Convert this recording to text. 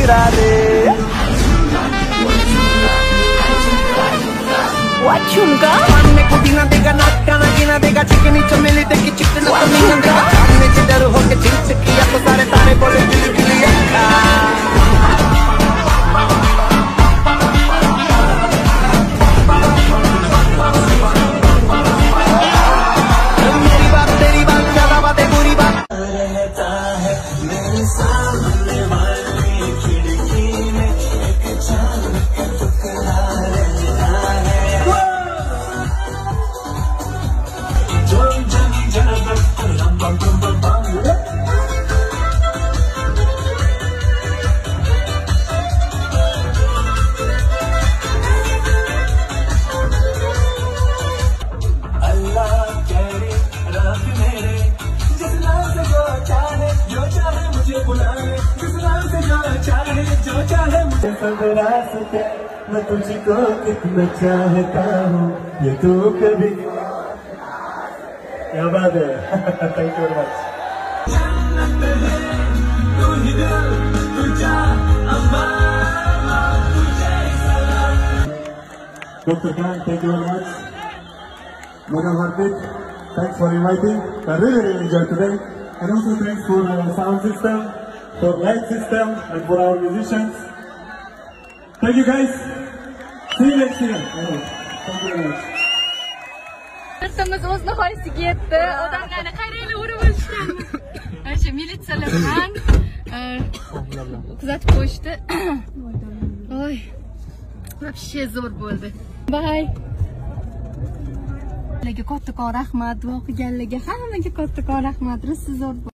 tirare. What chunga? Manne kudina dega natka na gina dega chikni chameli degi chikna kamina सामने से डर होके चिंच किया तो सारे तारे बोले दिल दिल अक्का मेरी बात तेरी बात ज्यादा बातें बुरी बात रहता है मेरे सामने वाली खिड़की में एक चांद का टुकड़ा रहता है जो जनी जन्नत रास्ते मैं तुझको कितना चाहता हूँ ये तू कभी क्या बात है thank you very much Dr. Khan, thank you very much. Madam Harpreet, thanks for inviting. I really enjoyed today. And also thanks for our sound system, for light system, and for our musicians. Thank you guys. See you next year. Thank you very much. Ertamiz o'z nihoyasiga yetdi. Odamlarni qayerga urib olishgan. O'sha militsiyalar bilan kuzatib qo'yishdi. Oy. Вообще zo'r bo'ldi. Bye. Kattakon rahmat, duo qilganlarga hammaga kattakon rahmat. Rosa zo'r.